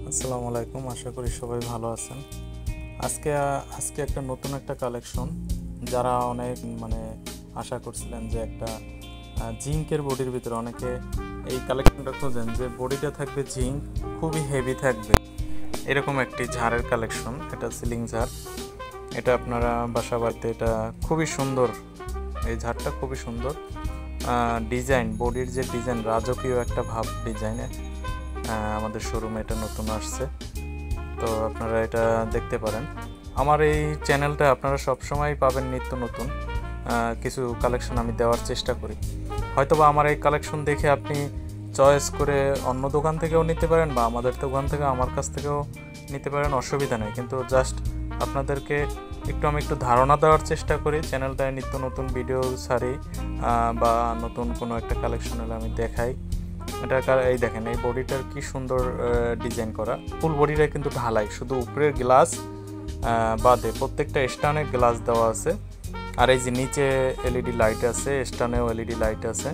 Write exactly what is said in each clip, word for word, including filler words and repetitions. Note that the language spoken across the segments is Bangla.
আসসালামু আলাইকুম, আশা করি সবাই ভালো আছেন। আজকে আজকে একটা নতুন একটা কালেকশন, যারা অনেক মানে আশা করছিলেন যে একটা জিঙ্কের বডির ভিতরে, অনেকে এই কালেকশনটা খোঁজেন যে বডিটা থাকবে জিঙ্ক, খুবই হেভি থাকবে, এরকম একটি ঝাড়ের কালেকশন। এটা সিলিং ঝাড়, এটা আপনারা বাসা বাড়িতে, এটা খুবই সুন্দর, এই ঝাড়টা খুবই সুন্দর ডিজাইন, বডির যে ডিজাইন রাজকীয় একটা ভাব ডিজাইনে। আমাদের শোরুমে এটা নতুন আসছে, তো আপনারা এটা দেখতে পারেন। আমার এই চ্যানেলটা আপনারা সবসময় পাবেন নিত্য নতুন কিছু কালেকশন আমি দেওয়ার চেষ্টা করি। হয়তোবা আমার এই কালেকশন দেখে আপনি চয়েস করে অন্য দোকান থেকেও নিতে পারেন, বা আমাদের দোকান থেকে আমার কাছ থেকেও নিতে পারেন, অসুবিধা নেই। কিন্তু জাস্ট আপনাদেরকে একটু আমি একটু ধারণা দেওয়ার চেষ্টা করি। চ্যানেলটায় নিত্য নতুন ভিডিও ছাড়ি, বা নতুন কোনো একটা কালেকশন হলে আমি দেখাই। এটা এই দেখেন, এই বডিটার কি সুন্দর ডিজাইন করা, ফুল বডিটা কিন্তু ঢালাই, শুধু উপরের গ্লাস বাদে প্রত্যেকটা স্টানে গ্লাস দেওয়া আছে। আর এই যে নিচে এলইডি লাইট আছে, স্টানেও এলইডি লাইট আছে।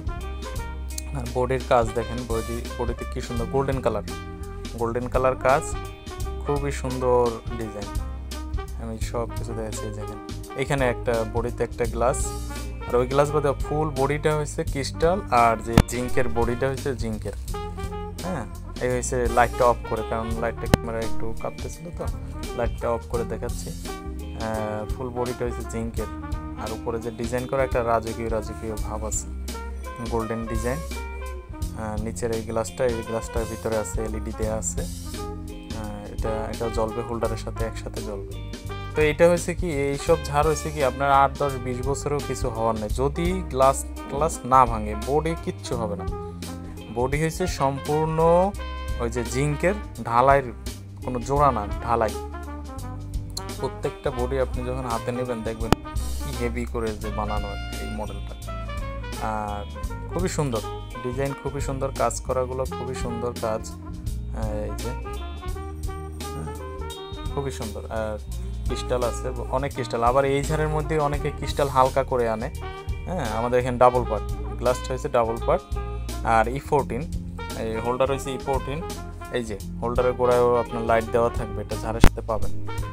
আর বডির কাজ দেখেন, বডি বডিতে কি সুন্দর গোল্ডেন কালার, গোল্ডেন কালার কাজ, খুবই সুন্দর ডিজাইন। আমি সব কিছু দেখেছি। দেখেন এখানে একটা বডিতে একটা গ্লাস, আর ওই গ্লাস বাদে ফুল বডিটা হয়েছে ক্রিস্টাল, আর যে জিঙ্কের বডিটা হয়েছে জিঙ্কের। হ্যাঁ, এই হয়েছে লাইটটা অফ করে, কারণ লাইটটা ক্যামেরা একটু কাঁপতেছিল, তো লাইটটা অফ করে দেখাচ্ছি। ফুল বডিটা হয়েছে জিঙ্কের, আর উপরে যে ডিজাইন করা একটা রাজকীয় রাজকীয় ভাব আছে, গোল্ডেন ডিজাইন। নিচের এই গ্লাসটা, এই গ্লাসটার ভিতরে আছে এলইডি দেওয়া আছে। এটা এটা জ্বলবে, হোল্ডারের সাথে একসাথে জ্বলবে। তো এটা হয়েছে কি, এইসব ঝাড় হয়েছে কি আপনার আট দশ বিশ বছরেও কিছু হওয়ার নেই, যদি গ্লাস গ্লাস না ভাঙে, বডি কিচ্ছু হবে না। বডি হয়েছে সম্পূর্ণ ওই যে জিঙ্কের ঢালাইয়ের, কোনো জোড়া না, ঢালাই। প্রত্যেকটা বডি আপনি যখন হাতে নেবেন দেখবেন কি হেভি করে যে বানানো এই মডেলটা। আর খুবই সুন্দর ডিজাইন, খুবই সুন্দর কাজ করাগুলো, খুবই সুন্দর কাজ। এই যে খুবই সুন্দর। আর ক্রিস্টাল আছে, অনেক ক্রিস্টাল। আবার এই ঝাড়ের মধ্যে অনেকে ক্রিস্টাল হালকা করে আনে। হ্যাঁ, আমাদের এখানে ডাবল পার্ট গ্লাসটা হয়েছে, ডাবল পার্ট। আর ই ফোরটিন এই হোল্ডার হয়েছে ই ফোরটিন। এই যে হোল্ডারের গোড়ায়ও আপনার লাইট দেওয়া থাকবে, এটা ঝাড়ের সাথে পাবেন।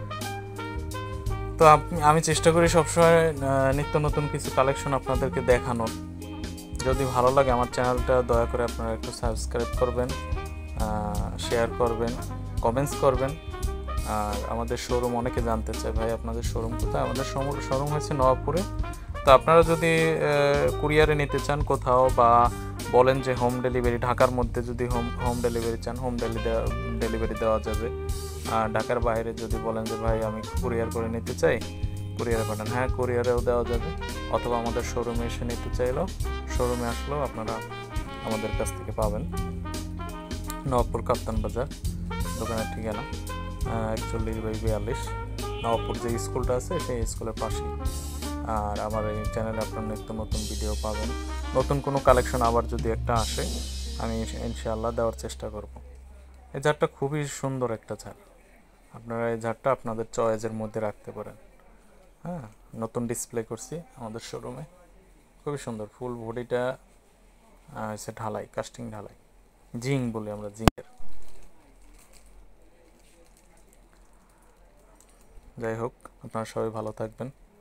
তো আপনি আমি চেষ্টা করি সবসময় নিত্য নতুন কিছু কালেকশন আপনাদেরকে দেখানোর। যদি ভালো লাগে আমার চ্যানেলটা দয়া করে আপনারা একটু সাবস্ক্রাইব করবেন, শেয়ার করবেন, কমেন্টস করবেন। আর আমাদের শোরুম অনেকে জানতে চায়, ভাই আপনাদের শোরুম কোথায়? আমাদের শোরুম হয়েছে নবাবপুরে। তো আপনারা যদি কুরিয়ারে নিতে চান কোথাও, বা বলেন যে হোম ডেলিভারি, ঢাকার মধ্যে যদি হোম হোম ডেলিভারি চান, হোম ডেলিভারি দেওয়া যাবে। আর ঢাকার বাইরে যদি বলেন যে ভাই আমি কুরিয়ার করে নিতে চাই, কুরিয়ারে পাঠান, হ্যাঁ কুরিয়ারেও দেওয়া যাবে। অথবা আমাদের শোরুমে এসে নিতে চাইলেও, শোরুমে আসলেও আপনারা আমাদের কাছ থেকে পাবেন। নবাবপুর কাপ্তান বাজার, দোকানের ঠিকানা একচল্লিশ বাই বিয়াল্লিশ, নবাবপুর যে স্কুলটা আছে সেই স্কুলের পাশে। আর আমার এই চ্যানেলে আপনার নিত্য নতুন ভিডিও পাবেন। নতুন কোনো কালেকশন আবার যদি একটা আসে, আমি ইনশাআল্লাহ দেওয়ার চেষ্টা করব। এই ঝাড়টা খুবই সুন্দর একটা ঝাড়, আপনারা এই ঝাড়টা আপনাদের চয়েসের মধ্যে রাখতে পারেন। হ্যাঁ, নতুন ডিসপ্লে করছি আমাদের শোরুমে, খুবই সুন্দর। ফুল বডিটা হচ্ছে ঢালাই, কাস্টিং ঢালাই, জিং বলি আমরা, জিঙ্কের। যাই হোক, আপনারা সবাই ভালো থাকবেন।